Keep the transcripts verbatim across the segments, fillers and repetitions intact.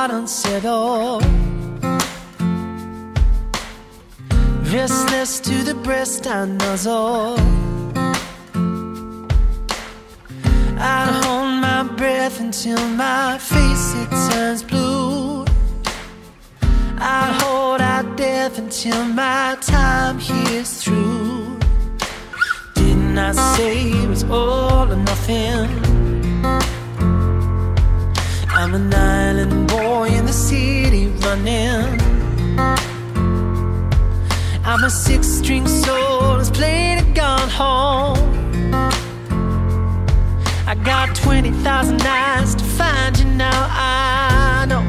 heart unsettled, restless to the breast I nuzzle. I'd hold my breath until my face it turns blue. I'd hold out death until my time here's through. Didn't I say it was all or nothing? I'm an island boy in the city running. I'm a six-string soul that's played and gone home. I got twenty thousand eyes to find you now, I know.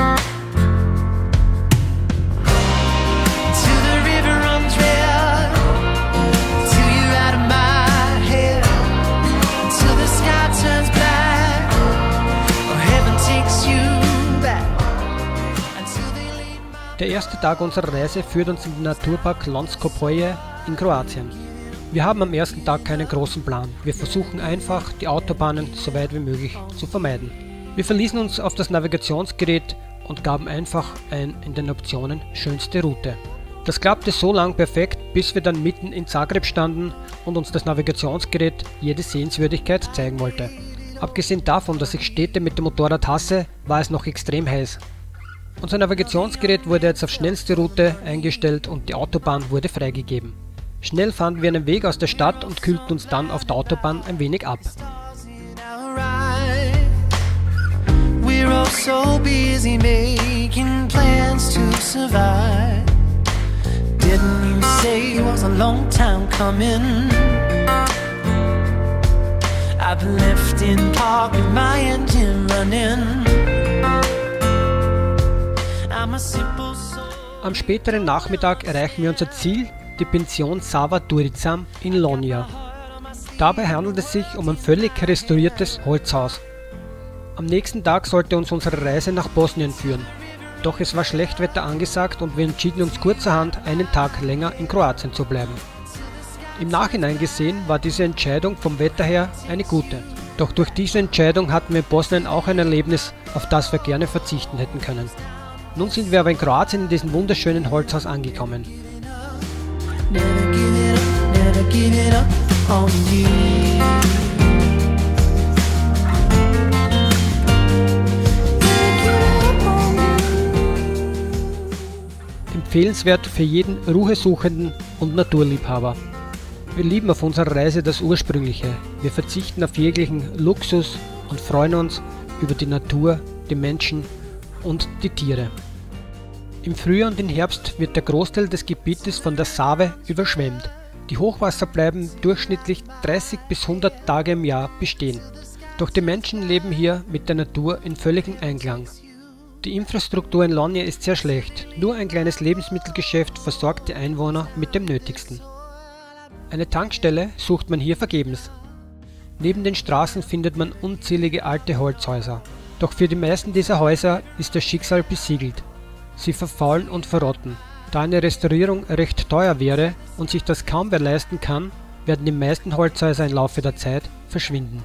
Till the river runs red, till you're out of my head, until the sky turns black, or heaven takes you back, until they leave my... Der erste Tag unserer Reise führt uns in den Naturpark Lonjsko Polje in Kroatien. Wir haben am ersten Tag keinen großen Plan. Wir versuchen einfach, die Autobahnen so weit wie möglich zu vermeiden. Wir verließen uns auf das Navigationsgerät und gaben einfach ein in den Optionen schönste Route. Das klappte so lang perfekt, bis wir dann mitten in Zagreb standen und uns das Navigationsgerät jede Sehenswürdigkeit zeigen wollte. Abgesehen davon, dass ich Städte mit dem Motorrad hasse, war es noch extrem heiß. Unser Navigationsgerät wurde jetzt auf schnellste Route eingestellt und die Autobahn wurde freigegeben. Schnell fanden wir einen Weg aus der Stadt und kühlten uns dann auf der Autobahn ein wenig ab. We're all so busy making plans to survive. Didn't you say it was a long time coming? I've been left in park with my engine running. I'm a simple soul. Am späteren Nachmittag erreichen wir unser Ziel, die Pension Sava Turizam in Lonja. Dabei handelt es sich um ein völlig restauriertes Holzhaus. Am nächsten Tag sollte uns unsere Reise nach Bosnien führen. Doch es war Schlechtwetter angesagt und wir entschieden uns kurzerhand, einen Tag länger in Kroatien zu bleiben. Im Nachhinein gesehen war diese Entscheidung vom Wetter her eine gute. Doch durch diese Entscheidung hatten wir in Bosnien auch ein Erlebnis, auf das wir gerne verzichten hätten können. Nun sind wir aber in Kroatien in diesem wunderschönen Holzhaus angekommen. Never give it up, never give it up on you. Empfehlenswert für jeden Ruhesuchenden und Naturliebhaber. Wir lieben auf unserer Reise das Ursprüngliche. Wir verzichten auf jeglichen Luxus und freuen uns über die Natur, die Menschen und die Tiere. Im Frühjahr und im Herbst wird der Großteil des Gebietes von der Save überschwemmt. Die Hochwasser bleiben durchschnittlich dreißig bis hundert Tage im Jahr bestehen. Doch die Menschen leben hier mit der Natur in völligem Einklang. Die Infrastruktur in Lonja ist sehr schlecht. Nur ein kleines Lebensmittelgeschäft versorgt die Einwohner mit dem Nötigsten. Eine Tankstelle sucht man hier vergebens. Neben den Straßen findet man unzählige alte Holzhäuser. Doch für die meisten dieser Häuser ist das Schicksal besiegelt. Sie verfaulen und verrotten. Da eine Restaurierung recht teuer wäre und sich das kaum wer leisten kann, werden die meisten Holzhäuser im Laufe der Zeit verschwinden.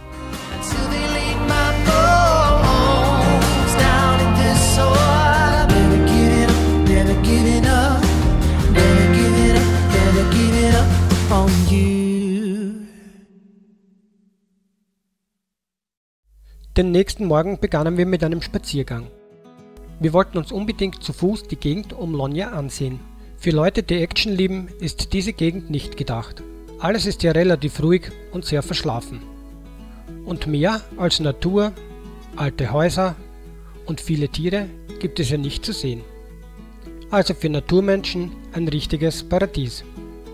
Den nächsten Morgen begannen wir mit einem Spaziergang. Wir wollten uns unbedingt zu Fuß die Gegend um Lonja ansehen. Für Leute, die Action lieben, ist diese Gegend nicht gedacht. Alles ist ja relativ ruhig und sehr verschlafen. Und mehr als Natur, alte Häuser und viele Tiere gibt es ja nicht zu sehen. Also für Naturmenschen ein richtiges Paradies.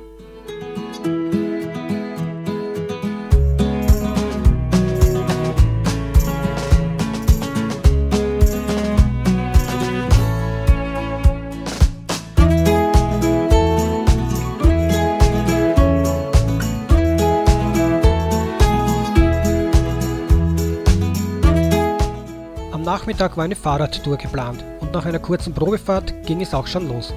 Am Nachmittag war eine Fahrradtour geplant und nach einer kurzen Probefahrt ging es auch schon los.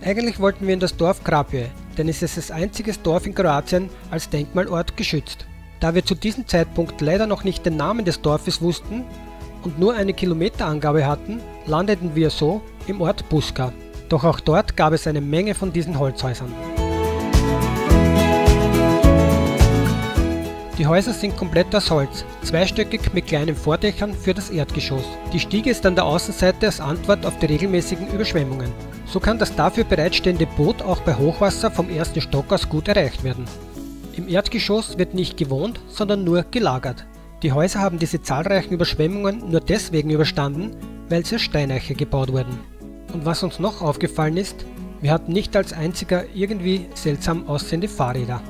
Eigentlich wollten wir in das Dorf Krapje, denn es ist das einzige Dorf in Kroatien als Denkmalort geschützt. Da wir zu diesem Zeitpunkt leider noch nicht den Namen des Dorfes wussten und nur eine Kilometerangabe hatten, landeten wir so im Ort Buska. Doch auch dort gab es eine Menge von diesen Holzhäusern. Die Häuser sind komplett aus Holz, zweistöckig mit kleinen Vordächern für das Erdgeschoss. Die Stiege ist an der Außenseite als Antwort auf die regelmäßigen Überschwemmungen. So kann das dafür bereitstehende Boot auch bei Hochwasser vom ersten Stock aus gut erreicht werden. Im Erdgeschoss wird nicht gewohnt, sondern nur gelagert. Die Häuser haben diese zahlreichen Überschwemmungen nur deswegen überstanden, weil sie aus Steineiche gebaut wurden. Und was uns noch aufgefallen ist, wir hatten nicht als einziger irgendwie seltsam aussehende Fahrräder.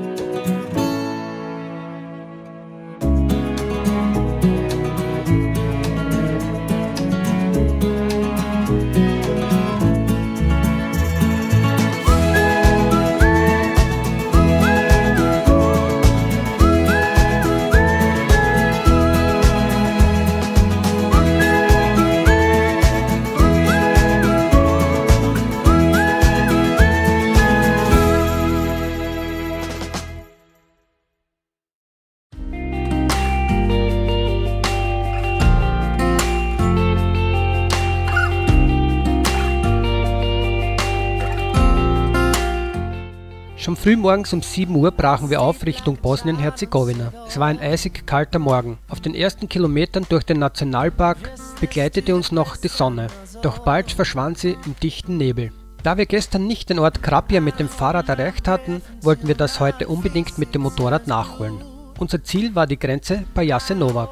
Schon früh morgens um sieben Uhr brachen wir auf Richtung Bosnien-Herzegowina. Es war ein eisig kalter Morgen. Auf den ersten Kilometern durch den Nationalpark begleitete uns noch die Sonne. Doch bald verschwand sie im dichten Nebel. Da wir gestern nicht den Ort Krapje mit dem Fahrrad erreicht hatten, wollten wir das heute unbedingt mit dem Motorrad nachholen. Unser Ziel war die Grenze bei Jasenovac.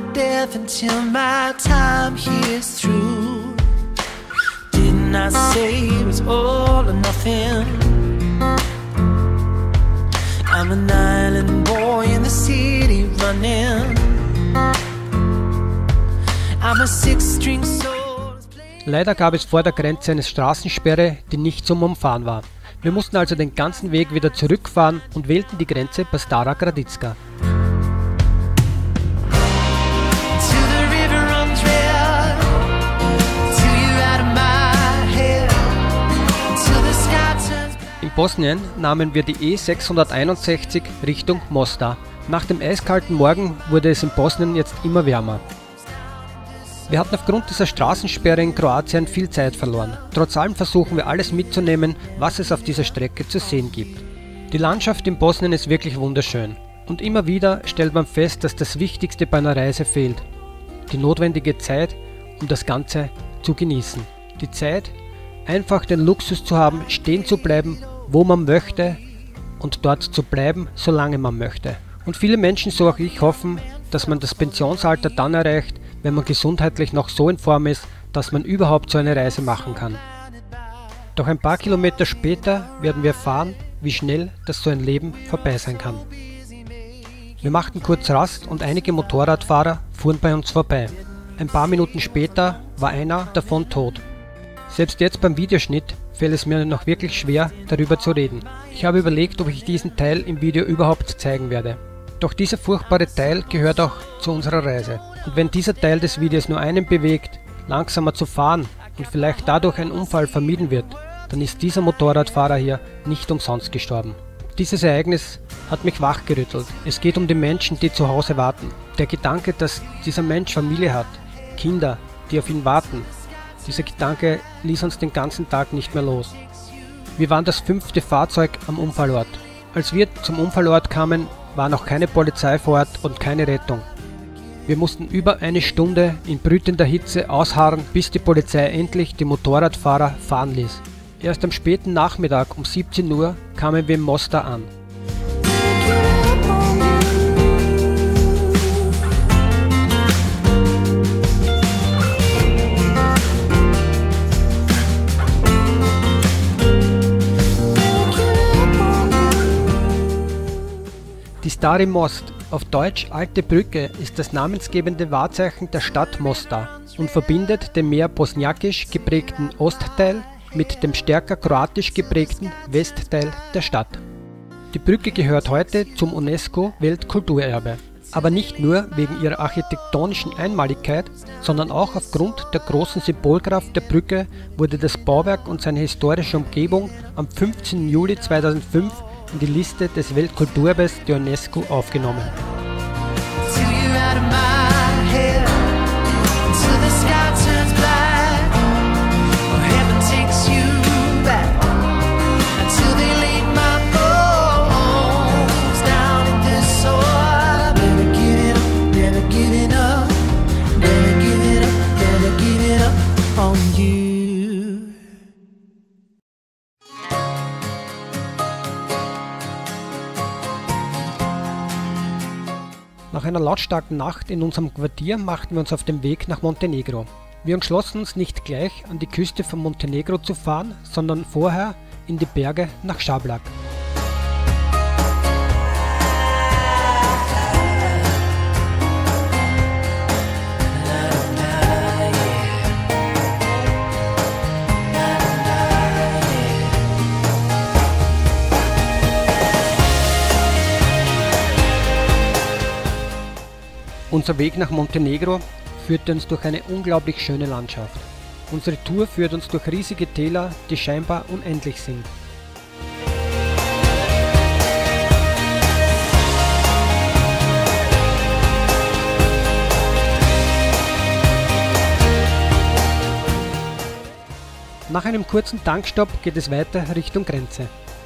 I'm an island boy in the city running. I'm a six-string soul. Leider gab es vor der Grenze eine Straßensperre, die nicht zum Umfahren war. Wir mussten also den ganzen Weg wieder zurückfahren und wählten die Grenze bei Stara Gradiška. In Bosnien nahmen wir die E sechshunderteinundsechzig Richtung Mostar. Nach dem eiskalten Morgen wurde es in Bosnien jetzt immer wärmer. Wir hatten aufgrund dieser Straßensperre in Kroatien viel Zeit verloren. Trotz allem versuchen wir alles mitzunehmen, was es auf dieser Strecke zu sehen gibt. Die Landschaft in Bosnien ist wirklich wunderschön. Und immer wieder stellt man fest, dass das Wichtigste bei einer Reise fehlt. Die notwendige Zeit, um das Ganze zu genießen. Die Zeit, einfach den Luxus zu haben, stehen zu bleiben, wo man möchte und dort zu bleiben, solange man möchte. Und viele Menschen, so auch ich, hoffen, dass man das Pensionsalter dann erreicht, wenn man gesundheitlich noch so in Form ist, dass man überhaupt so eine Reise machen kann. Doch ein paar Kilometer später werden wir erfahren, wie schnell das so ein Leben vorbei sein kann. Wir machten kurz Rast und einige Motorradfahrer fuhren bei uns vorbei. Ein paar Minuten später war einer davon tot. Selbst jetzt beim Videoschnitt fällt es mir noch wirklich schwer, darüber zu reden. Ich habe überlegt, ob ich diesen Teil im Video überhaupt zeigen werde. Doch dieser furchtbare Teil gehört auch zu unserer Reise. Und wenn dieser Teil des Videos nur einen bewegt, langsamer zu fahren und vielleicht dadurch ein Unfall vermieden wird, dann ist dieser Motorradfahrer hier nicht umsonst gestorben. Dieses Ereignis hat mich wachgerüttelt. Es geht um die Menschen, die zu Hause warten. Der Gedanke, dass dieser Mensch Familie hat, Kinder, die auf ihn warten. Dieser Gedanke ließ uns den ganzen Tag nicht mehr los. Wir waren das fünfte Fahrzeug am Unfallort. Als wir zum Unfallort kamen, war noch keine Polizei vor Ort und keine Rettung. Wir mussten über eine Stunde in brütender Hitze ausharren, bis die Polizei endlich die Motorradfahrer fahren ließ. Erst am späten Nachmittag um siebzehn Uhr kamen wir in Mostar an. Die Stari Most, auf Deutsch Alte Brücke, ist das namensgebende Wahrzeichen der Stadt Mostar und verbindet den mehr bosniakisch geprägten Ostteil mit dem stärker kroatisch geprägten Westteil der Stadt. Die Brücke gehört heute zum UNESCO-Weltkulturerbe. Aber nicht nur wegen ihrer architektonischen Einmaligkeit, sondern auch aufgrund der großen Symbolkraft der Brücke wurde das Bauwerk und seine historische Umgebung am fünfzehnten Juli zweitausendfünf in die Liste des Weltkulturerbes der UNESCO aufgenommen. Nach einer lautstarken Nacht in unserem Quartier machten wir uns auf den Weg nach Montenegro. Wir entschlossen uns nicht gleich an die Küste von Montenegro zu fahren, sondern vorher in die Berge nach Šablak. Unser Weg nach Montenegro führte uns durch eine unglaublich schöne Landschaft. Unsere Tour führt uns durch riesige Täler, die scheinbar unendlich sind. Nach einem kurzen Tankstopp geht es weiter Richtung Grenze.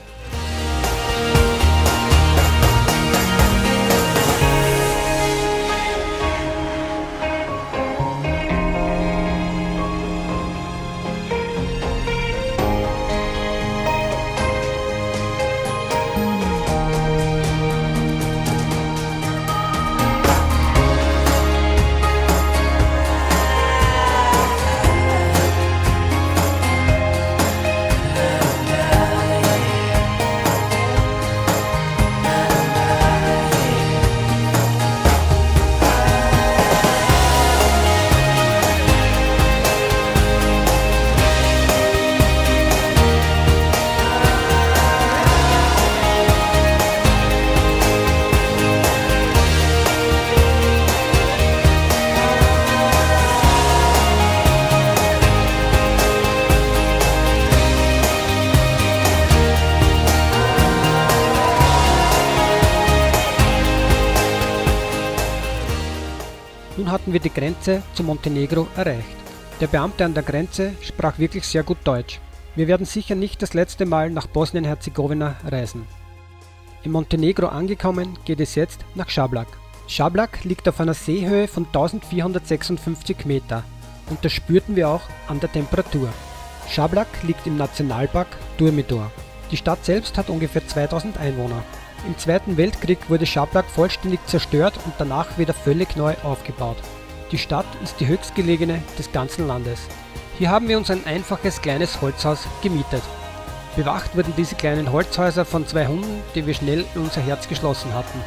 Nun hatten wir die Grenze zu Montenegro erreicht. Der Beamte an der Grenze sprach wirklich sehr gut Deutsch. Wir werden sicher nicht das letzte Mal nach Bosnien-Herzegowina reisen. In Montenegro angekommen geht es jetzt nach Šablak. Šablak liegt auf einer Seehöhe von eintausendvierhundertsechsundfünfzig Meter und das spürten wir auch an der Temperatur. Šablak liegt im Nationalpark Durmitor. Die Stadt selbst hat ungefähr zweitausend Einwohner. Im Zweiten Weltkrieg wurde Šablak vollständig zerstört und danach wieder völlig neu aufgebaut. Die Stadt ist die höchstgelegene des ganzen Landes. Hier haben wir uns ein einfaches kleines Holzhaus gemietet. Bewacht wurden diese kleinen Holzhäuser von zwei Hunden, die wir schnell in unser Herz geschlossen hatten.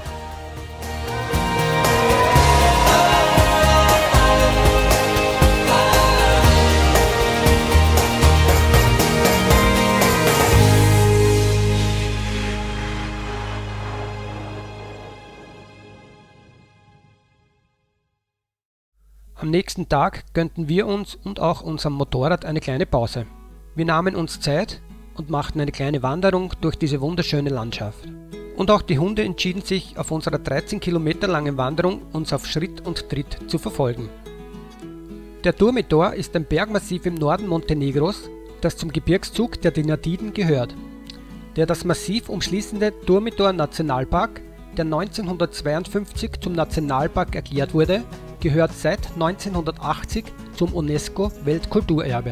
Am nächsten Tag gönnten wir uns und auch unserem Motorrad eine kleine Pause. Wir nahmen uns Zeit und machten eine kleine Wanderung durch diese wunderschöne Landschaft. Und auch die Hunde entschieden sich, auf unserer dreizehn Kilometer langen Wanderung uns auf Schritt und Tritt zu verfolgen. Der Durmitor ist ein Bergmassiv im Norden Montenegros, das zum Gebirgszug der Dinariden gehört. Der das Massiv umschließende Durmitor Nationalpark, der neunzehnhundertzweiundfünfzig zum Nationalpark erklärt wurde, gehört seit neunzehnhundertachtzig zum UNESCO-Weltkulturerbe.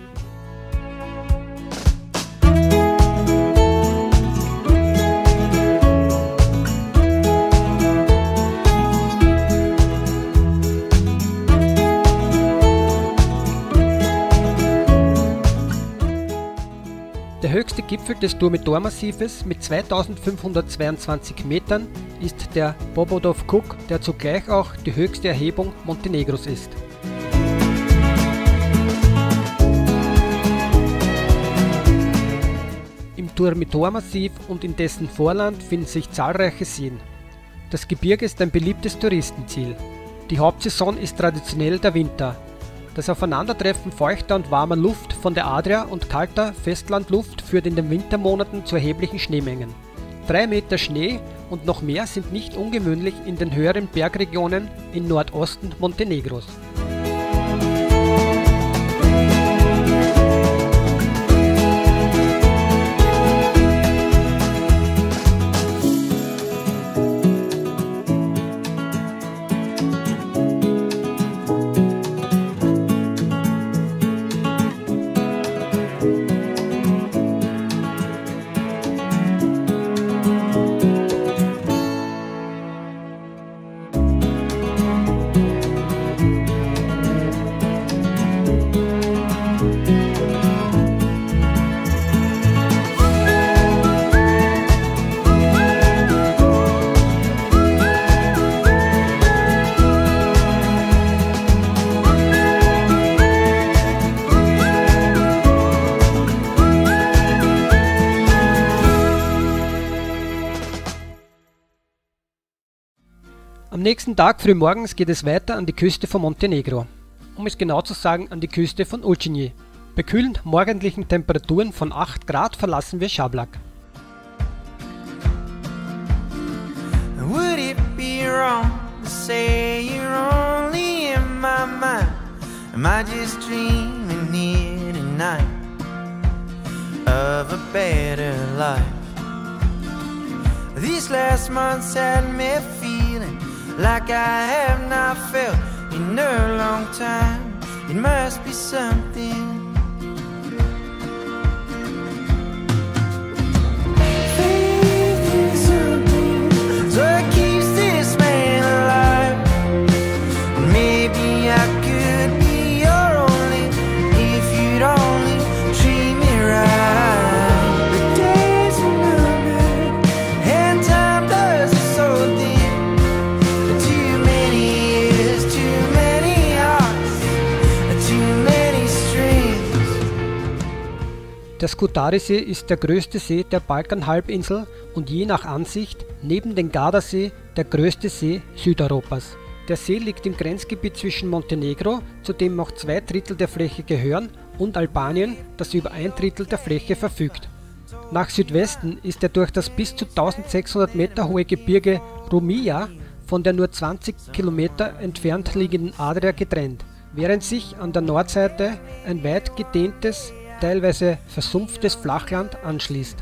Der höchste Gipfel des Durmitor-Massives mit zweitausendfünfhundertzweiundzwanzig Metern ist der Bobodov Kuk, der zugleich auch die höchste Erhebung Montenegros ist. Im Durmitor-Massiv und in dessen Vorland finden sich zahlreiche Seen. Das Gebirge ist ein beliebtes Touristenziel. Die Hauptsaison ist traditionell der Winter. Das Aufeinandertreffen feuchter und warmer Luft von der Adria und kalter Festlandluft führt in den Wintermonaten zu erheblichen Schneemengen. Drei Meter Schnee und noch mehr sind nicht ungewöhnlich in den höheren Bergregionen im Nordosten Montenegros. Am nächsten Tag frühmorgens geht es weiter an die Küste von Montenegro, um es genau zu sagen an die Küste von Ulcinj. Bei kühlen morgendlichen Temperaturen von acht Grad verlassen wir Šablak. Would it be wrong to say you're only in my mind? Am I just dreaming here tonight of a better life? These last months had me feeling like I have not felt in a long time. It must be something. Faith in something, so it keeps this man alive. Maybe I could be your only, if you'd only treat me right. The days are numbered, and time does it so thin. Der Skutari-See ist der größte See der Balkanhalbinsel und je nach Ansicht neben dem Gardasee der größte See Südeuropas. Der See liegt im Grenzgebiet zwischen Montenegro, zu dem noch zwei Drittel der Fläche gehören, und Albanien, das über ein Drittel der Fläche verfügt. Nach Südwesten ist er durch das bis zu eintausendsechshundert Meter hohe Gebirge Rumija von der nur zwanzig Kilometer entfernt liegenden Adria getrennt, während sich an der Nordseite ein weit gedehntes, teilweise versumpftes Flachland anschließt.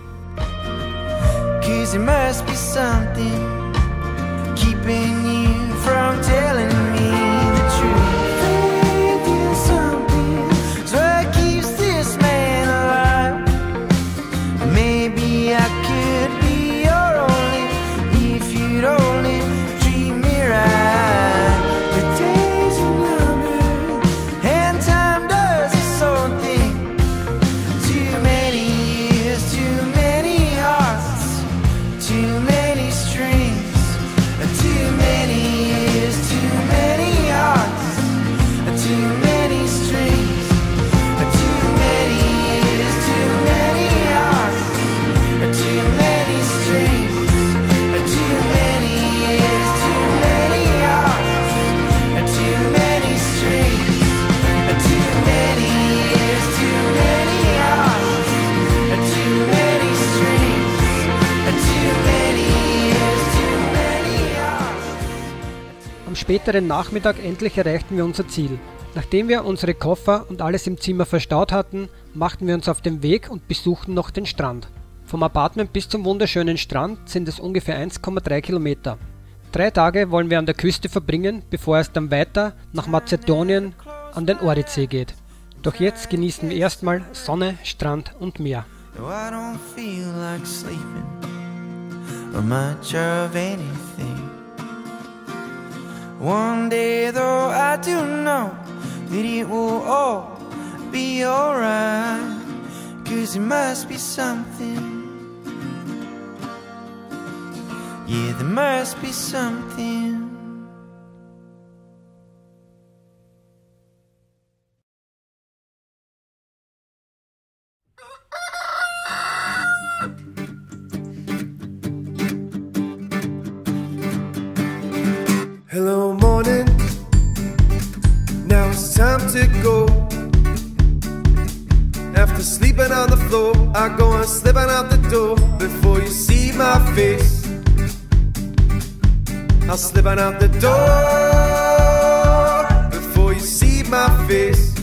Cause it must be something keeping you from telling me the truth. Faith in something, so it keeps this man alive. Maybe I could be your only, if you'd only treat me right. The days are numbered, and time does its own thing. Too many years, too many hearts, too many strings. Too many years, too many hearts, too many strings. Too many years, too many hearts, too many strings. Too many years, too many hearts, too many strings. Too many years, too many hearts, too many strings. Too many years, too many hearts. Am späteren Nachmittag endlich erreichten wir unser Ziel. Nachdem wir unsere Koffer und alles im Zimmer verstaut hatten, machten wir uns auf den Weg und besuchten noch den Strand. Vom Apartment bis zum wunderschönen Strand sind es ungefähr eins Komma drei Kilometer. Drei Tage wollen wir an der Küste verbringen, bevor es dann weiter nach Mazedonien an den Ohridsee geht. Doch jetzt genießen wir erstmal Sonne, Strand und Meer. No, I don't feel like sleeping or much of anything. One day though I do know that it will all be alright. Cause it must be something. Yeah, there must be something. After sleeping on the floor, I go on slipping out the door. Before you see my face, I'll slip on out the door. Before you see my face.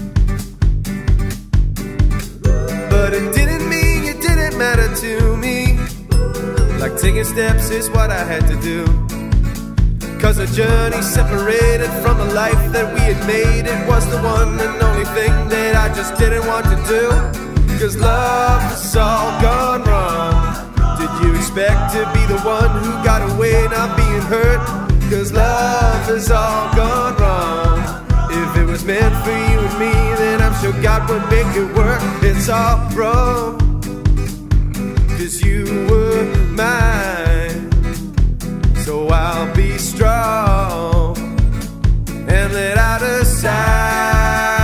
But it didn't mean you didn't matter to me. Like taking steps is what I had to do. Cause a journey separated from the life that we had made, it was the one and only thing that I just didn't want to do. Cause love has all gone wrong. Did you expect to be the one who got away not being hurt? Cause love has all gone wrong. If it was meant for you and me, then I'm sure God would make it work. It's all wrong, cause you were mine. So I'll be strong and let out a sigh.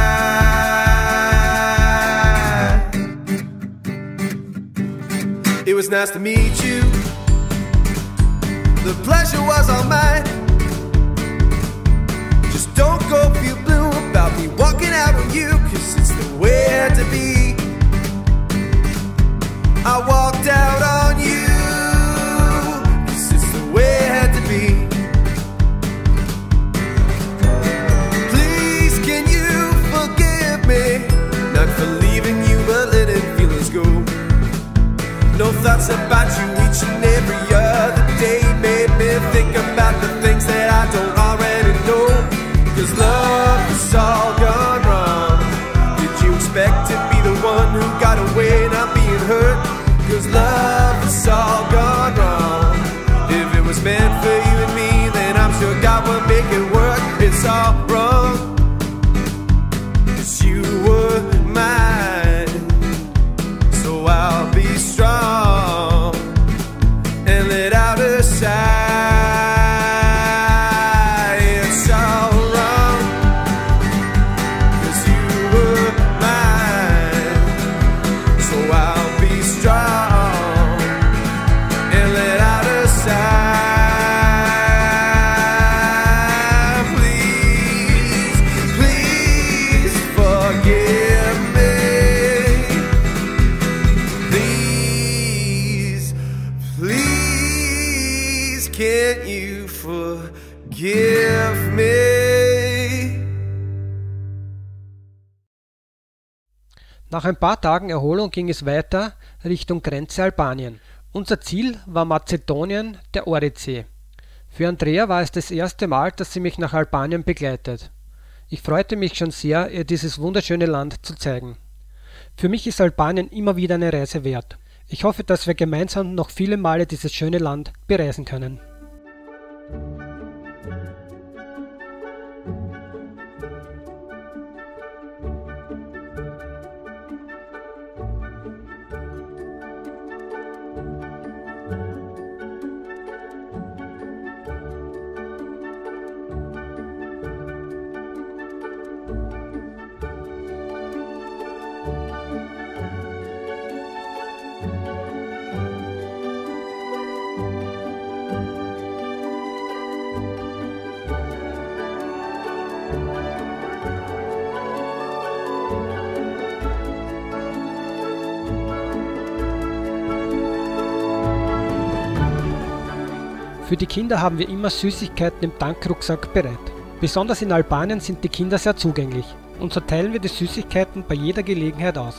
It was nice to meet you. The pleasure was all mine. Just don't go feel blue about me walking out on you, cause it's the way it had to be. I walked out on you, cause it's the way it had to be. Please can you forgive me, not for leaving you but letting feelings go. No thoughts about you each and every other day made me think about the things that I don't already know. Cause love has all gone wrong. Did you expect to be the one who got away not being hurt? Cause love has all gone wrong. If it was meant for you and me, then I'm sure God will make it work. It's all wrong, cause you were mine. So I'll be strong and let out a sigh. It's all wrong, cause you were mine. So I'll be strong and let out a sigh. Please, please forgive me. Please, please, can't you forgive me? Nach ein paar Tagen Erholung ging es weiter Richtung Grenze Albanien. Unser Ziel war Mazedonien, der Ohridsee. Für Andrea war es das erste Mal, dass sie mich nach Albanien begleitet. Ich freute mich schon sehr, ihr dieses wunderschöne Land zu zeigen. Für mich ist Albanien immer wieder eine Reise wert. Ich hoffe, dass wir gemeinsam noch viele Male dieses schöne Land bereisen können. Für die Kinder haben wir immer Süßigkeiten im Tankrucksack bereit. Besonders in Albanien sind die Kinder sehr zugänglich und so teilen wir die Süßigkeiten bei jeder Gelegenheit aus.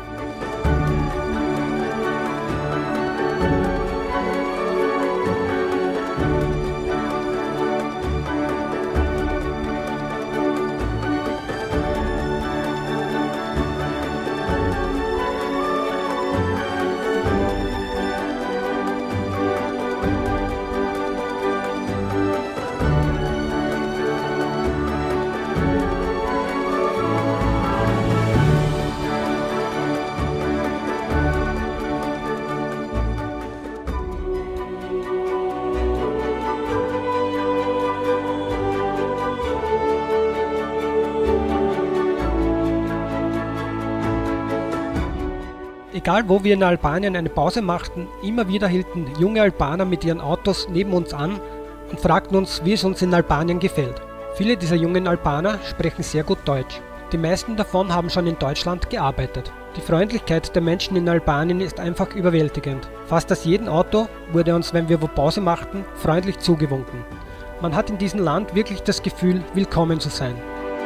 Egal wo wir in Albanien eine Pause machten, immer wieder hielten junge Albaner mit ihren Autos neben uns an und fragten uns, wie es uns in Albanien gefällt. Viele dieser jungen Albaner sprechen sehr gut Deutsch. Die meisten davon haben schon in Deutschland gearbeitet. Die Freundlichkeit der Menschen in Albanien ist einfach überwältigend. Fast aus jedem Auto wurde uns, wenn wir wo Pause machten, freundlich zugewunken. Man hat in diesem Land wirklich das Gefühl, willkommen zu sein.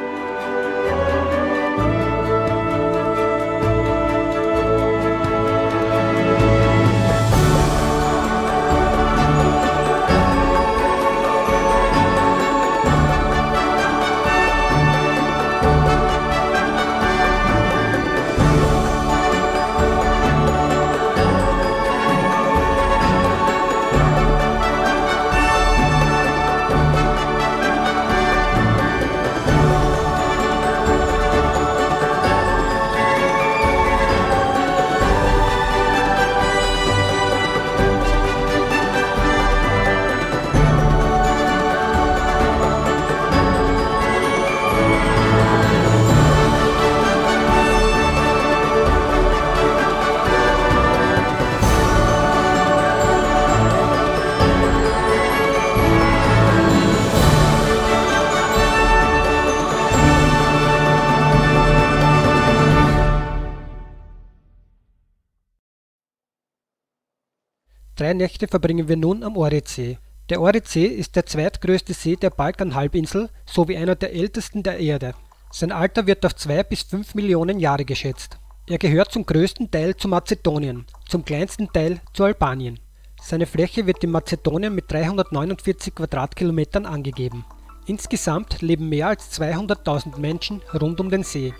Drei Nächte verbringen wir nun am Ohridsee. Der Ohridsee ist der zweitgrößte See der Balkanhalbinsel sowie einer der ältesten der Erde. Sein Alter wird auf zwei bis fünf Millionen Jahre geschätzt. Er gehört zum größten Teil zu Mazedonien, zum kleinsten Teil zu Albanien. Seine Fläche wird in Mazedonien mit dreihundertneunundvierzig Quadratkilometern angegeben. Insgesamt leben mehr als zweihunderttausend Menschen rund um den See.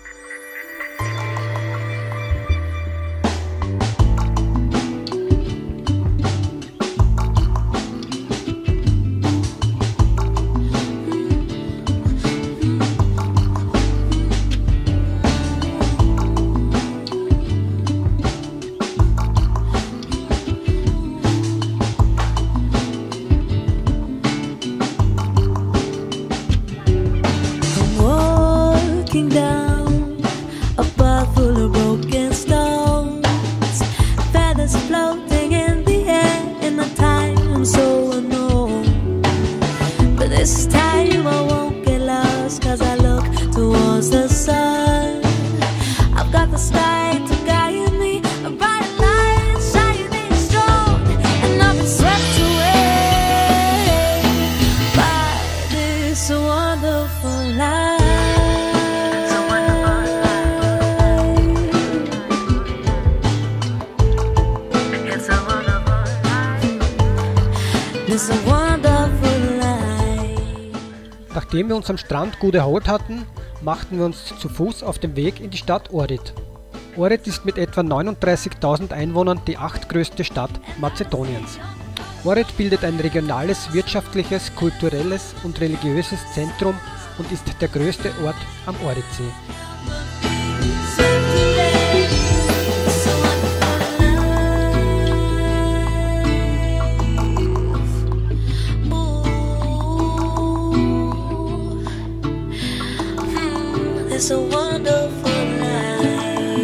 This time I won't get lost, cause I look towards the sun. I've got the sky to guide me, a bright light shining strong, and I've been swept away by this wonderful life. It's a wonderful life. It's a wonderful life. Nachdem wir uns am Strand gut erholt hatten, machten wir uns zu Fuß auf den Weg in die Stadt Ohrid. Ohrid ist mit etwa neununddreißigtausend Einwohnern die achtgrößte Stadt Mazedoniens. Ohrid bildet ein regionales, wirtschaftliches, kulturelles und religiöses Zentrum und ist der größte Ort am Ohridsee. It's a wonderful life.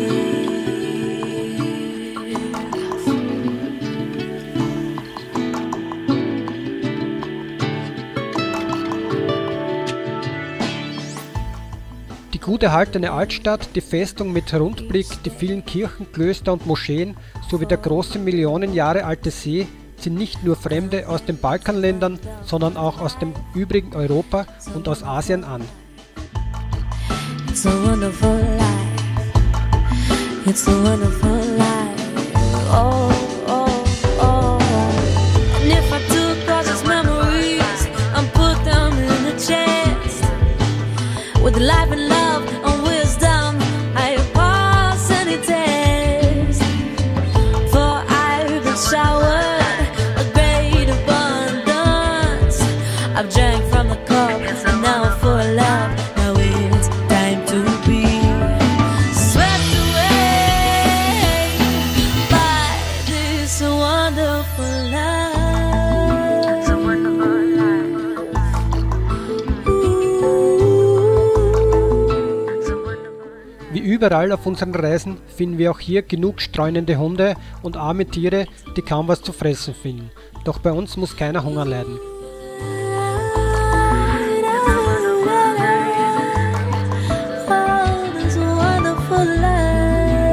Die gut erhaltene Altstadt, die Festung mit Rundblick, die vielen Kirchen, Klöster und Moscheen sowie der große Millionen Jahre alte See sind nicht nur Fremde aus den Balkanländern, sondern auch aus dem übrigen Europa und aus Asien an. It's a wonderful life. It's a wonderful life. Oh, oh, oh. And if I took all these memories and put them in a chest, with life and love and wisdom, I pass any test. For I've been showered a great abundance. I've drank from the cup and now I'm full of love. Wie überall auf unseren Reisen finden wir auch hier genug streunende Hunde und arme Tiere, die kaum was zu fressen finden. Doch bei uns muss keiner Hunger leiden. Oh, it's a wonderful life.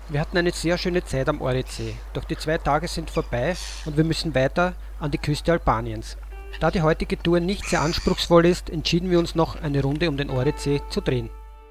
Wir hatten eine sehr schöne Zeit am Ohritsee, doch die zwei Tage sind vorbei und wir müssen weiter an die Küste Albaniens. Da die heutige Tour nicht sehr anspruchsvoll ist, entschieden wir uns noch eine Runde um den Ohritsee zu drehen.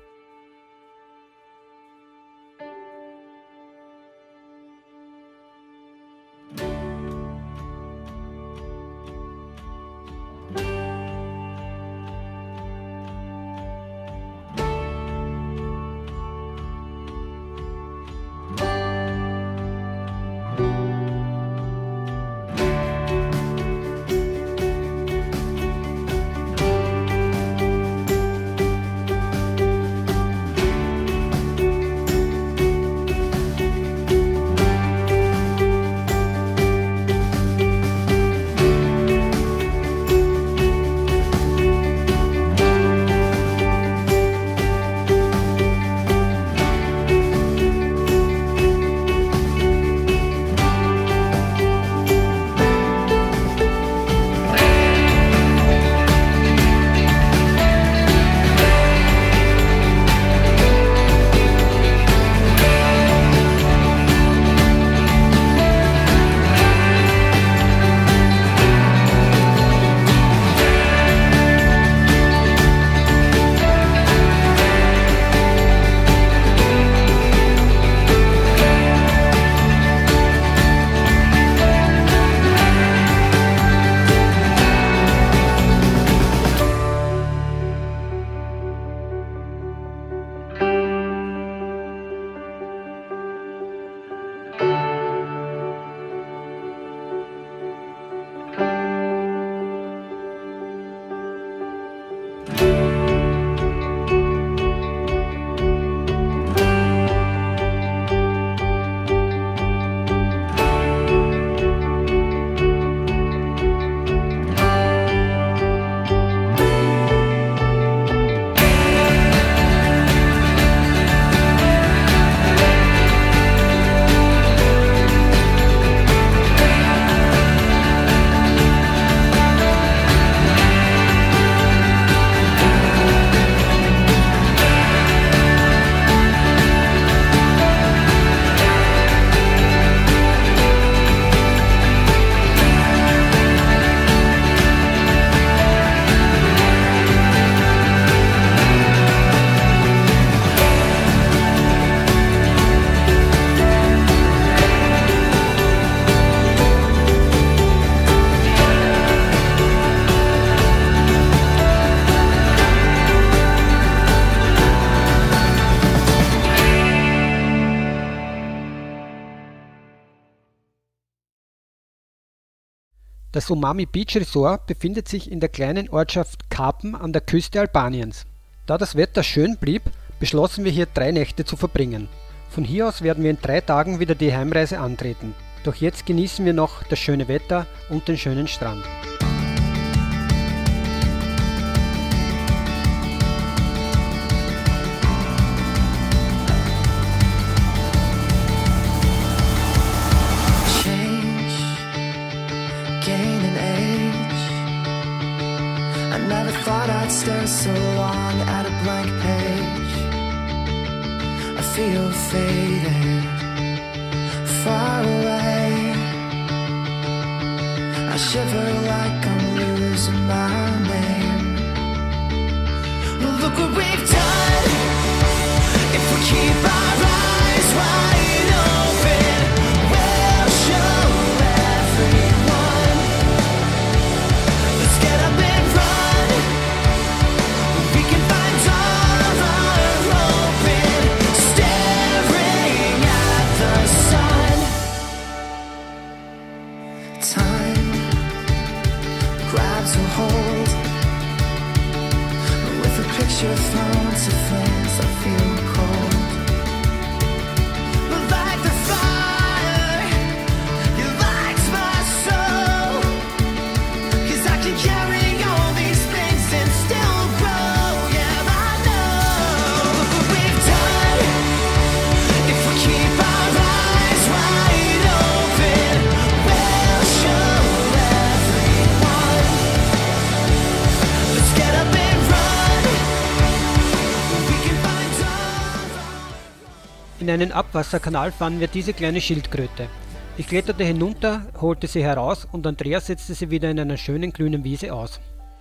Das Umami Beach Resort befindet sich in der kleinen Ortschaft Kapen an der Küste Albaniens. Da das Wetter schön blieb, beschlossen wir hier drei Nächte zu verbringen. Von hier aus werden wir in drei Tagen wieder die Heimreise antreten. Doch jetzt genießen wir noch das schöne Wetter und den schönen Strand. I'd stare so long at a blank page. I feel faded, far away. I shiver like I'm losing my name. Well, look what we've done. If we keep our eyes wide open, we'll show everyone. Let's get up and run. Picture thrown to flames, I feel cold. But like the fire, you light my soul. 'Cause I can carry all these things and still grow. Yeah, I know. Look what we've done. If we keep our eyes wide open, we'll show everyone. Let's get up and run. We can In einen Abwasserkanal fanden wir diese kleine Schildkröte. Ich kletterte hinunter, holte sie heraus und Andreas setzte sie wieder in einer schönen grünen Wiese aus.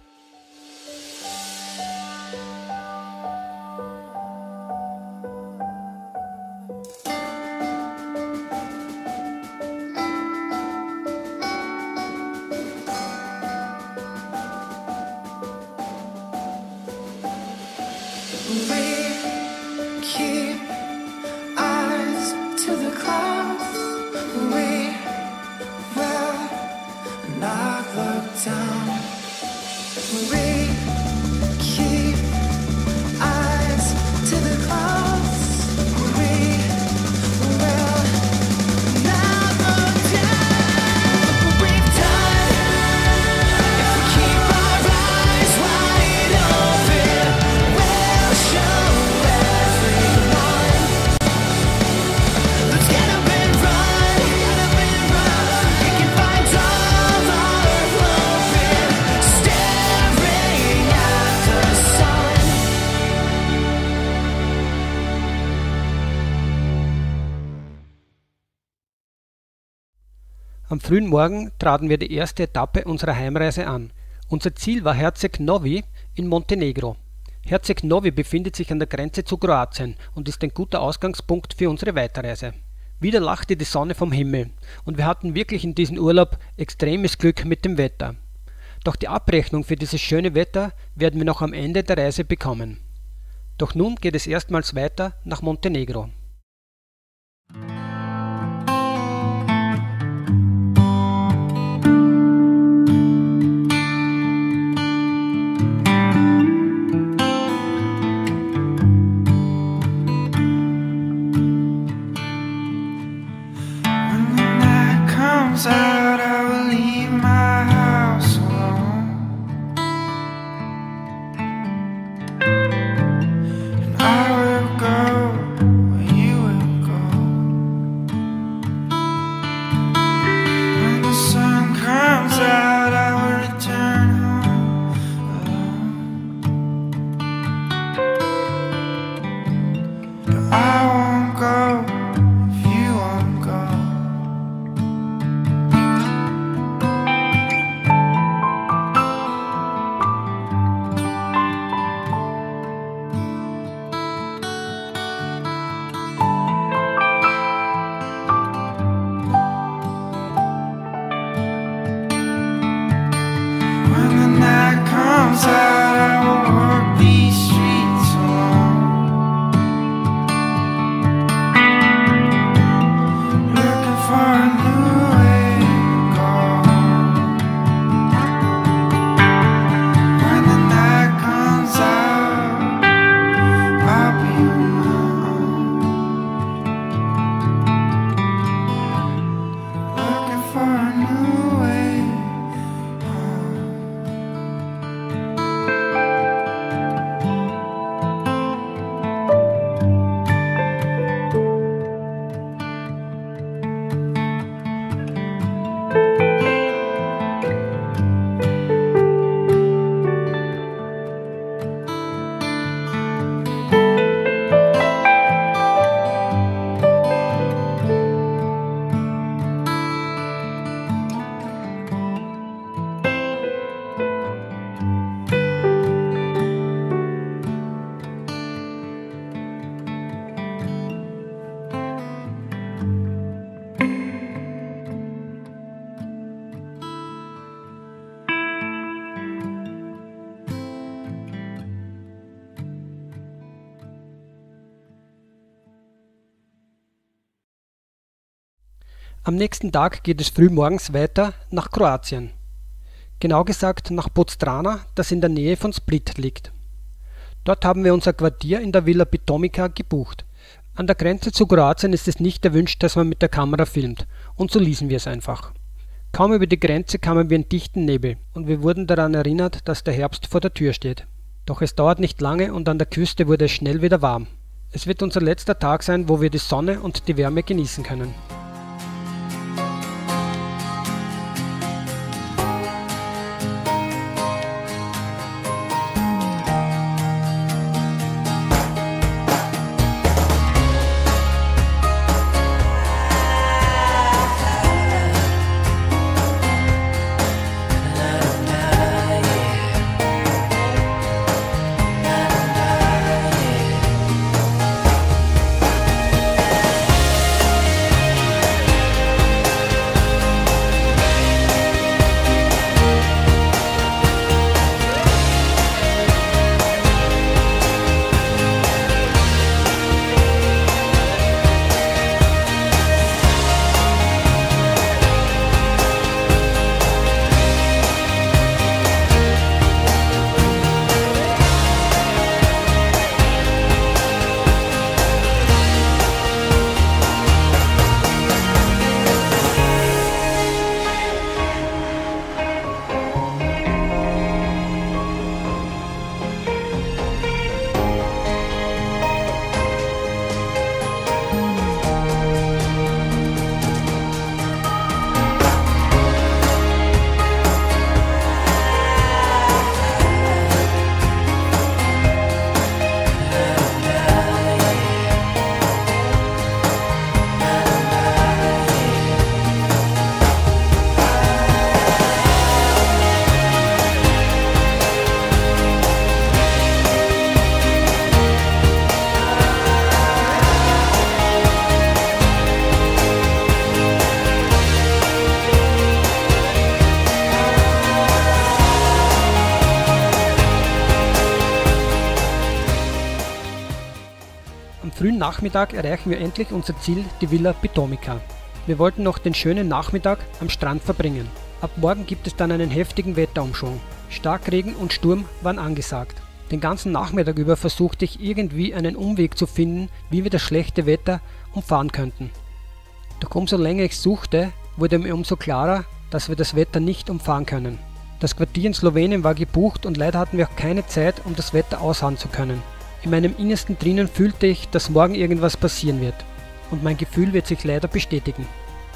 Am frühen Morgen traten wir die erste Etappe unserer Heimreise an. Unser Ziel war Herceg Novi in Montenegro. Herceg Novi befindet sich an der Grenze zu Kroatien und ist ein guter Ausgangspunkt für unsere Weiterreise. Wieder lachte die Sonne vom Himmel und wir hatten wirklich in diesem Urlaub extremes Glück mit dem Wetter. Doch die Abrechnung für dieses schöne Wetter werden wir noch am Ende der Reise bekommen. Doch nun geht es erstmals weiter nach Montenegro. Out, I will leave my house alone, and I will go where you will go. When the sun comes out, I will return home alone, but I won't go if you won't go. Out, I will walk these streets alone, looking for a new way to go. When the night comes out, I'll be on my own, looking for a new way home. Am nächsten Tag geht es frühmorgens weiter nach Kroatien. Genau gesagt nach Podstrana, das in der Nähe von Split liegt. Dort haben wir unser Quartier in der Villa Pitomica gebucht. An der Grenze zu Kroatien ist es nicht erwünscht, dass man mit der Kamera filmt, und so ließen wir es einfach. Kaum über die Grenze kamen wir in dichten Nebel und wir wurden daran erinnert, dass der Herbst vor der Tür steht. Doch es dauert nicht lange und an der Küste wurde es schnell wieder warm. Es wird unser letzter Tag sein, wo wir die Sonne und die Wärme genießen können. frühen Nachmittag erreichen wir endlich unser Ziel, die Villa Bitomica. Wir wollten noch den schönen Nachmittag am Strand verbringen. Ab morgen gibt es dann einen heftigen Wetterumschwung. Starkregen und Sturm waren angesagt. Den ganzen Nachmittag über versuchte ich irgendwie einen Umweg zu finden, wie wir das schlechte Wetter umfahren könnten. Doch umso länger ich suchte, wurde mir umso klarer, dass wir das Wetter nicht umfahren können. Das Quartier in Slowenien war gebucht und leider hatten wir auch keine Zeit, um das Wetter ausharren zu können. In meinem Innersten drinnen fühlte ich, dass morgen irgendwas passieren wird. Und mein Gefühl wird sich leider bestätigen.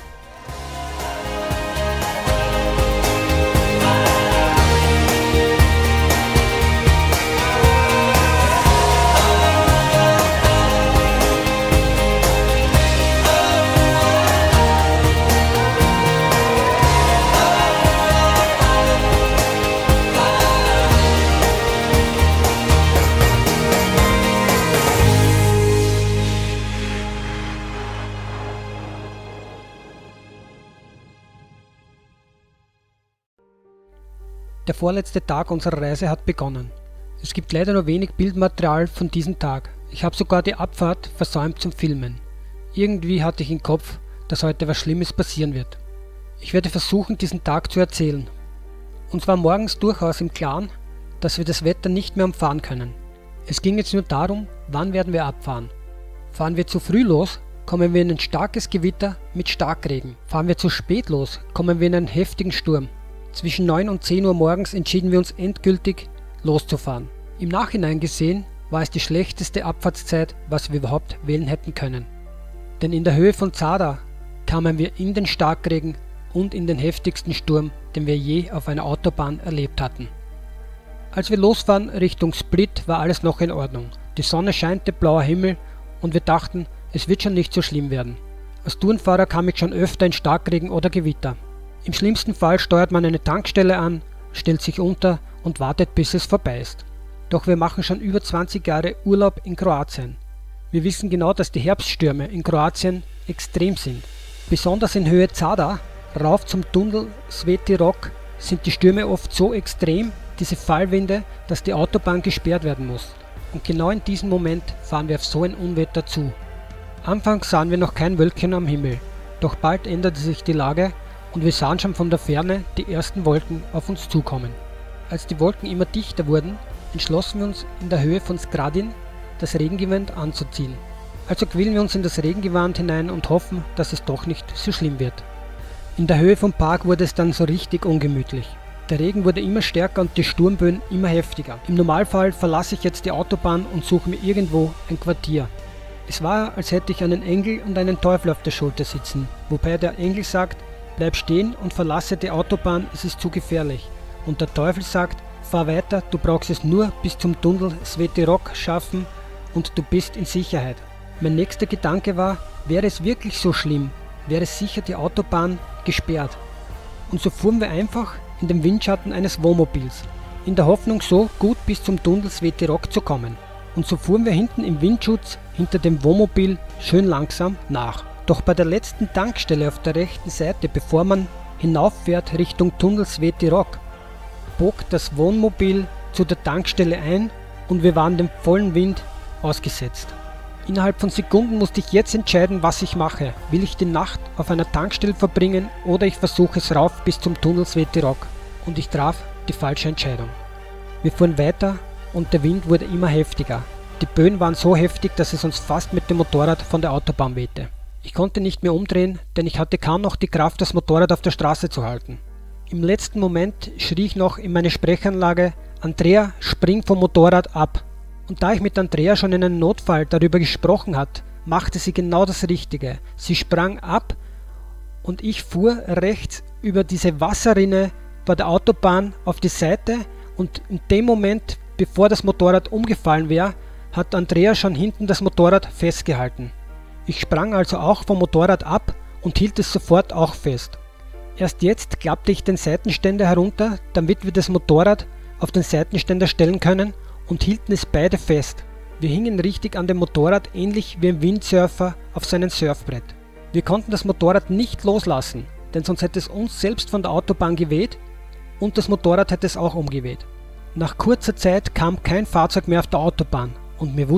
Der vorletzte Tag unserer Reise hat begonnen. Es gibt leider nur wenig Bildmaterial von diesem Tag. Ich habe sogar die Abfahrt versäumt zum Filmen. Irgendwie hatte ich im Kopf, dass heute was Schlimmes passieren wird. Ich werde versuchen, diesen Tag zu erzählen. Uns war morgens durchaus im Klaren, dass wir das Wetter nicht mehr umfahren können. Es ging jetzt nur darum, wann werden wir abfahren. Fahren wir zu früh los, kommen wir in ein starkes Gewitter mit Starkregen. Fahren wir zu spät los, kommen wir in einen heftigen Sturm. Zwischen neun und zehn Uhr morgens entschieden wir uns endgültig, loszufahren. Im Nachhinein gesehen war es die schlechteste Abfahrtszeit, was wir überhaupt wählen hätten können. Denn in der Höhe von Zadar kamen wir in den Starkregen und in den heftigsten Sturm, den wir je auf einer Autobahn erlebt hatten. Als wir losfahren Richtung Split, war alles noch in Ordnung. Die Sonne scheinte, blauer Himmel und wir dachten, es wird schon nicht so schlimm werden. Als Tourenfahrer kam ich schon öfter in Starkregen oder Gewitter. Im schlimmsten Fall steuert man eine Tankstelle an, stellt sich unter und wartet, bis es vorbei ist. Doch wir machen schon über zwanzig Jahre Urlaub in Kroatien. Wir wissen genau, dass die Herbststürme in Kroatien extrem sind. Besonders in Höhe Zadar, rauf zum Tunnel Sveti Rok, sind die Stürme oft so extrem, diese Fallwinde, dass die Autobahn gesperrt werden muss. Und genau in diesem Moment fahren wir auf so ein Unwetter zu. Anfangs sahen wir noch kein Wölkchen am Himmel, doch bald änderte sich die Lage und wir sahen schon von der Ferne die ersten Wolken auf uns zukommen. Als die Wolken immer dichter wurden, entschlossen wir uns in der Höhe von Skradin das Regengewand anzuziehen. Also quälen wir uns in das Regengewand hinein und hoffen, dass es doch nicht so schlimm wird. In der Höhe vom Park wurde es dann so richtig ungemütlich. Der Regen wurde immer stärker und die Sturmböen immer heftiger. Im Normalfall verlasse ich jetzt die Autobahn und suche mir irgendwo ein Quartier. Es war, als hätte ich einen Engel und einen Teufel auf der Schulter sitzen, wobei der Engel sagt, bleib stehen und verlasse die Autobahn, es ist zu gefährlich. Und der Teufel sagt, fahr weiter, du brauchst es nur bis zum Tunnel Sveti Rok schaffen und du bist in Sicherheit. Mein nächster Gedanke war, wäre es wirklich so schlimm, wäre sicher die Autobahn gesperrt. Und so fuhren wir einfach in den Windschatten eines Wohnmobils, in der Hoffnung so gut bis zum Tunnel Sveti Rok zu kommen. Und so fuhren wir hinten im Windschutz hinter dem Wohnmobil schön langsam nach. Doch bei der letzten Tankstelle auf der rechten Seite, bevor man hinauffährt Richtung Tunnel Sveti Rok, bog das Wohnmobil zu der Tankstelle ein und wir waren dem vollen Wind ausgesetzt. Innerhalb von Sekunden musste ich jetzt entscheiden, was ich mache. Will ich die Nacht auf einer Tankstelle verbringen oder ich versuche es rauf bis zum Tunnel Sveti Rok. Und ich traf die falsche Entscheidung. Wir fuhren weiter und der Wind wurde immer heftiger. Die Böen waren so heftig, dass es uns fast mit dem Motorrad von der Autobahn wehte. Ich konnte nicht mehr umdrehen, denn ich hatte kaum noch die Kraft, das Motorrad auf der Straße zu halten. Im letzten Moment schrie ich noch in meine Sprechanlage, Andrea, spring vom Motorrad ab. Und da ich mit Andrea schon in einem Notfall darüber gesprochen hatte, machte sie genau das Richtige. Sie sprang ab und ich fuhr rechts über diese Wasserrinne bei der Autobahn auf die Seite und in dem Moment, bevor das Motorrad umgefallen wäre, hat Andrea schon hinten das Motorrad festgehalten. Ich sprang also auch vom Motorrad ab und hielt es sofort auch fest. Erst jetzt klappte ich den Seitenständer herunter, damit wir das Motorrad auf den Seitenständer stellen können und hielten es beide fest. Wir hingen richtig an dem Motorrad, ähnlich wie ein Windsurfer auf seinem Surfbrett. Wir konnten das Motorrad nicht loslassen, denn sonst hätte es uns selbst von der Autobahn geweht und das Motorrad hätte es auch umgeweht. Nach kurzer Zeit kam kein Fahrzeug mehr auf der Autobahn und wir wussten,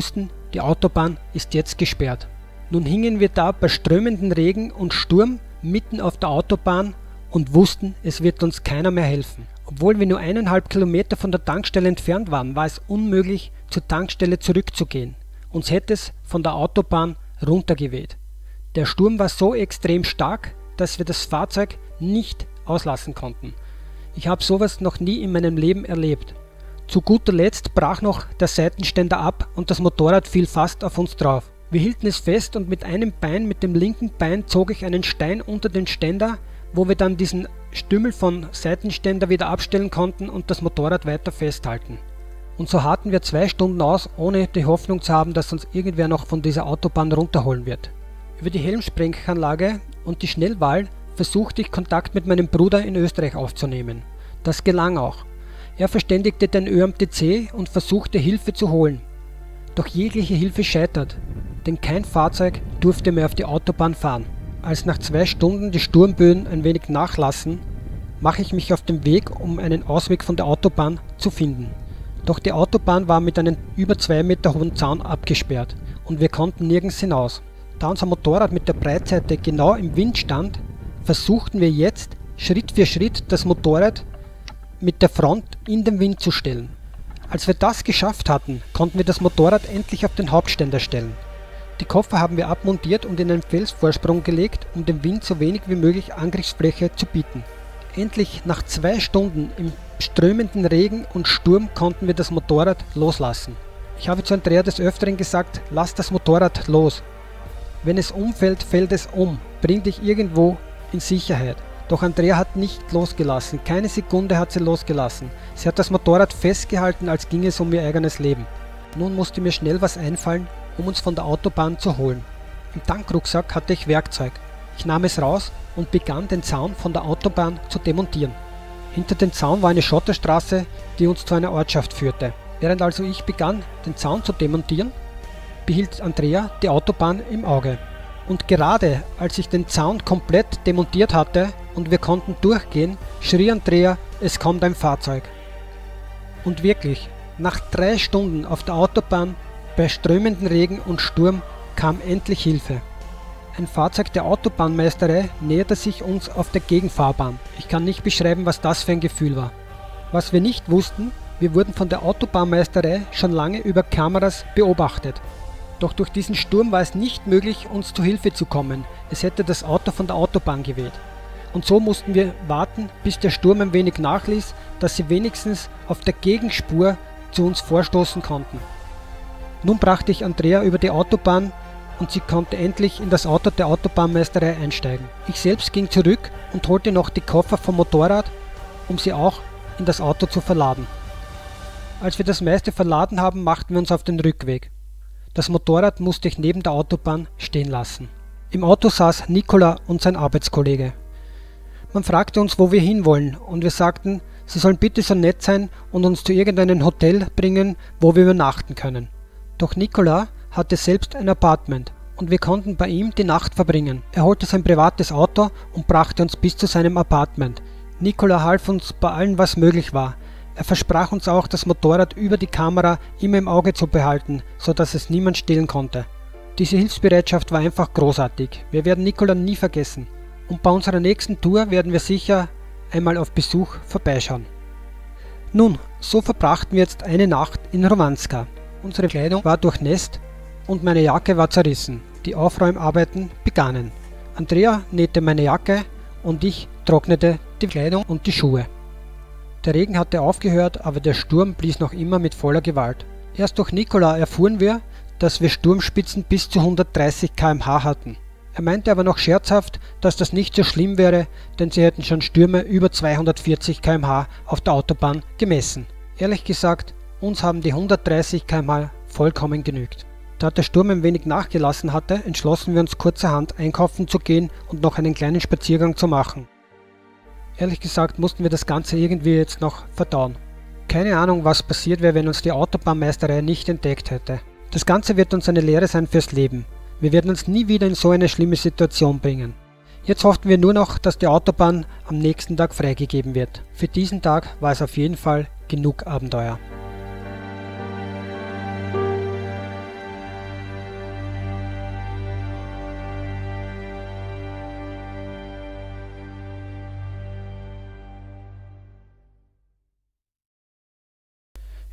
Die Autobahn ist jetzt gesperrt. Nun hingen wir da bei strömendem Regen und Sturm mitten auf der Autobahn und wussten, es wird uns keiner mehr helfen. Obwohl wir nur eineinhalb Kilometer von der Tankstelle entfernt waren, war es unmöglich, zur Tankstelle zurückzugehen. Uns hätte es von der Autobahn runtergeweht. Der Sturm war so extrem stark, dass wir das Fahrzeug nicht auslassen konnten. Ich habe sowas noch nie in meinem Leben erlebt. Zu guter Letzt brach noch der Seitenständer ab und das Motorrad fiel fast auf uns drauf. Wir hielten es fest und mit einem Bein, mit dem linken Bein, zog ich einen Stein unter den Ständer, wo wir dann diesen Stümmel von Seitenständer wieder abstellen konnten und das Motorrad weiter festhalten. Und so harrten wir zwei Stunden aus, ohne die Hoffnung zu haben, dass uns irgendwer noch von dieser Autobahn runterholen wird. Über die Helmsprenganlage und die Schnellwahl versuchte ich Kontakt mit meinem Bruder in Österreich aufzunehmen. Das gelang auch. Er verständigte den Ö M T C und versuchte Hilfe zu holen. Doch jegliche Hilfe scheitert, denn kein Fahrzeug durfte mehr auf die Autobahn fahren. Als nach zwei Stunden die Sturmböen ein wenig nachlassen, mache ich mich auf den Weg, um einen Ausweg von der Autobahn zu finden. Doch die Autobahn war mit einem über zwei Meter hohen Zaun abgesperrt und wir konnten nirgends hinaus. Da unser Motorrad mit der Breitseite genau im Wind stand, versuchten wir jetzt Schritt für Schritt das Motorrad mit der Front in den Wind zu stellen. Als wir das geschafft hatten, konnten wir das Motorrad endlich auf den Hauptständer stellen. Die Koffer haben wir abmontiert und in einen Felsvorsprung gelegt, um dem Wind so wenig wie möglich Angriffsfläche zu bieten. Endlich nach zwei Stunden im strömenden Regen und Sturm konnten wir das Motorrad loslassen. Ich habe zu Andrea des Öfteren gesagt, lass das Motorrad los. Wenn es umfällt, fällt es um, bring dich irgendwo in Sicherheit. Doch Andrea hat nicht losgelassen, keine Sekunde hat sie losgelassen. Sie hat das Motorrad festgehalten, als ginge es um ihr eigenes Leben. Nun musste mir schnell was einfallen, um uns von der Autobahn zu holen. Im Tankrucksack hatte ich Werkzeug. Ich nahm es raus und begann den Zaun von der Autobahn zu demontieren. Hinter dem Zaun war eine Schotterstraße, die uns zu einer Ortschaft führte. Während also ich begann, den Zaun zu demontieren, behielt Andrea die Autobahn im Auge. Und gerade als ich den Zaun komplett demontiert hatte und wir konnten durchgehen, schrie Andrea, es kommt ein Fahrzeug. Und wirklich, nach drei Stunden auf der Autobahn, bei strömendem Regen und Sturm, kam endlich Hilfe. Ein Fahrzeug der Autobahnmeisterei näherte sich uns auf der Gegenfahrbahn. Ich kann nicht beschreiben, was das für ein Gefühl war. Was wir nicht wussten, wir wurden von der Autobahnmeisterei schon lange über Kameras beobachtet. Doch durch diesen Sturm war es nicht möglich, uns zu Hilfe zu kommen. Es hätte das Auto von der Autobahn geweht. Und so mussten wir warten, bis der Sturm ein wenig nachließ, dass sie wenigstens auf der Gegenspur zu uns vorstoßen konnten. Nun brachte ich Andrea über die Autobahn und sie konnte endlich in das Auto der Autobahnmeisterei einsteigen. Ich selbst ging zurück und holte noch die Koffer vom Motorrad, um sie auch in das Auto zu verladen. Als wir das meiste verladen haben, machten wir uns auf den Rückweg. Das Motorrad musste ich neben der Autobahn stehen lassen. Im Auto saß Nikola und sein Arbeitskollege. Man fragte uns, wo wir hinwollen, und wir sagten, sie sollen bitte so nett sein und uns zu irgendeinem Hotel bringen, wo wir übernachten können. Doch Nikola hatte selbst ein Apartment und wir konnten bei ihm die Nacht verbringen. Er holte sein privates Auto und brachte uns bis zu seinem Apartment. Nikola half uns bei allem, was möglich war. Er versprach uns auch, das Motorrad über die Kamera immer im Auge zu behalten, so dass es niemand stehlen konnte. Diese Hilfsbereitschaft war einfach großartig. Wir werden Nikola nie vergessen. Und bei unserer nächsten Tour werden wir sicher einmal auf Besuch vorbeischauen. Nun, so verbrachten wir jetzt eine Nacht in Rwanska. Unsere Kleidung war durchnässt und meine Jacke war zerrissen. Die Aufräumarbeiten begannen. Andrea nähte meine Jacke und ich trocknete die Kleidung und die Schuhe. Der Regen hatte aufgehört, aber der Sturm blies noch immer mit voller Gewalt. Erst durch Nikola erfuhren wir, dass wir Sturmspitzen bis zu hundertdreißig Kilometer pro Stunde hatten. Er meinte aber noch scherzhaft, dass das nicht so schlimm wäre, denn sie hätten schon Stürme über zweihundertvierzig Kilometer pro Stunde auf der Autobahn gemessen. Ehrlich gesagt, uns haben die hundertdreißig Kilometer pro Stunde vollkommen genügt. Da der Sturm ein wenig nachgelassen hatte, entschlossen wir uns kurzerhand einkaufen zu gehen und noch einen kleinen Spaziergang zu machen. Ehrlich gesagt mussten wir das Ganze irgendwie jetzt noch verdauen. Keine Ahnung, was passiert wäre, wenn uns die Autobahnmeisterei nicht entdeckt hätte. Das Ganze wird uns eine Lehre sein fürs Leben. Wir werden uns nie wieder in so eine schlimme Situation bringen. Jetzt hoffen wir nur noch, dass die Autobahn am nächsten Tag freigegeben wird. Für diesen Tag war es auf jeden Fall genug Abenteuer.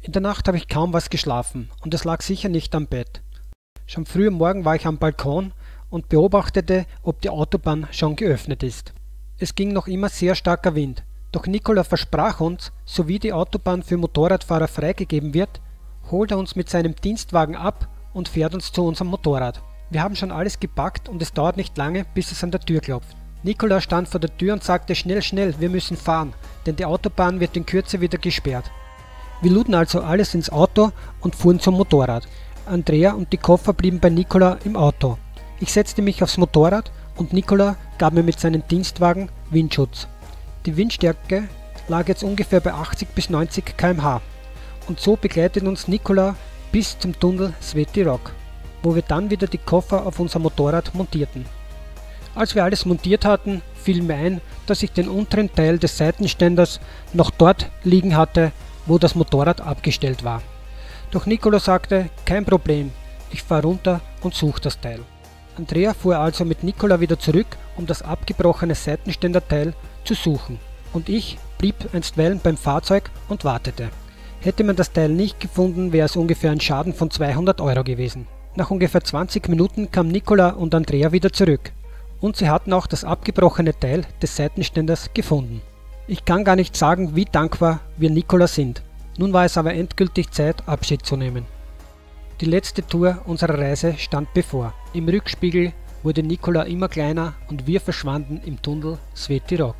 In der Nacht habe ich kaum was geschlafen und es lag sicher nicht am Bett. Schon früh am Morgen war ich am Balkon und beobachtete, ob die Autobahn schon geöffnet ist. Es ging noch immer sehr starker Wind, doch Nikola versprach uns, sowie die Autobahn für Motorradfahrer freigegeben wird, holt er uns mit seinem Dienstwagen ab und fährt uns zu unserem Motorrad. Wir haben schon alles gepackt und es dauert nicht lange, bis es an der Tür klopft. Nikola stand vor der Tür und sagte: Schnell, schnell, wir müssen fahren, denn die Autobahn wird in Kürze wieder gesperrt. Wir luden also alles ins Auto und fuhren zum Motorrad. Andrea und die Koffer blieben bei Nikola im Auto. Ich setzte mich aufs Motorrad und Nikola gab mir mit seinem Dienstwagen Windschutz. Die Windstärke lag jetzt ungefähr bei achtzig bis neunzig Kilometer pro Stunde. Und so begleitet uns Nikola bis zum Tunnel Sveti Rok, wo wir dann wieder die Koffer auf unser Motorrad montierten. Als wir alles montiert hatten, fiel mir ein, dass ich den unteren Teil des Seitenständers noch dort liegen hatte, wo das Motorrad abgestellt war. Doch Nikola sagte: Kein Problem, ich fahre runter und suche das Teil. Andrea fuhr also mit Nikola wieder zurück, um das abgebrochene Seitenständerteil zu suchen, und ich blieb einstweilen beim Fahrzeug und wartete. Hätte man das Teil nicht gefunden, wäre es ungefähr ein Schaden von zweihundert Euro gewesen. Nach ungefähr zwanzig Minuten kamen Nikola und Andrea wieder zurück, und sie hatten auch das abgebrochene Teil des Seitenständers gefunden. Ich kann gar nicht sagen, wie dankbar wir Nikola sind. Nun war es aber endgültig Zeit, Abschied zu nehmen. Die letzte Tour unserer Reise stand bevor. Im Rückspiegel wurde Nikola immer kleiner und wir verschwanden im Tunnel Sveti Rok.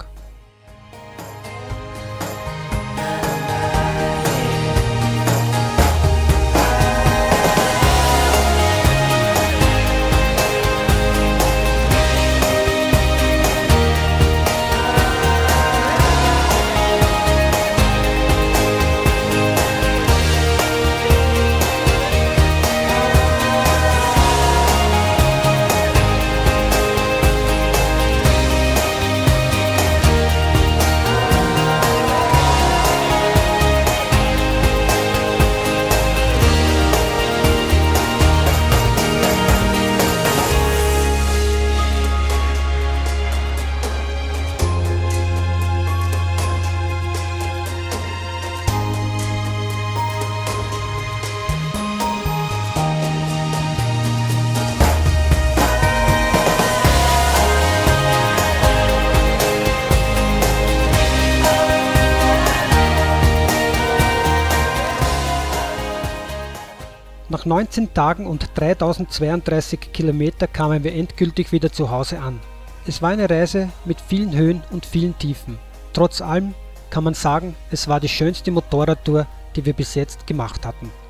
Nach neunzehn Tagen und dreitausendzweiunddreißig Kilometer kamen wir endgültig wieder zu Hause an. Es war eine Reise mit vielen Höhen und vielen Tiefen. Trotz allem kann man sagen, es war die schönste Motorradtour, die wir bis jetzt gemacht hatten.